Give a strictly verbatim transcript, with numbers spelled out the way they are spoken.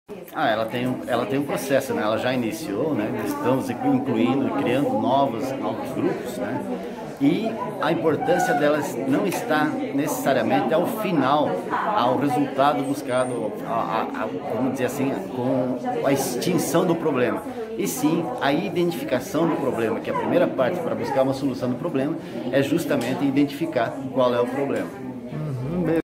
Ah, ela tem um, ela tem um processo, né? Ela já iniciou, né? Estamos incluindo e criando novos, novos grupos, né? E a importância delas não está necessariamente ao final, ao resultado buscado, a, a, a, vamos dizer assim, com a extinção do problema, e sim a identificação do problema, que a primeira parte para buscar uma solução do problema é justamente identificar qual é o problema. Uhum,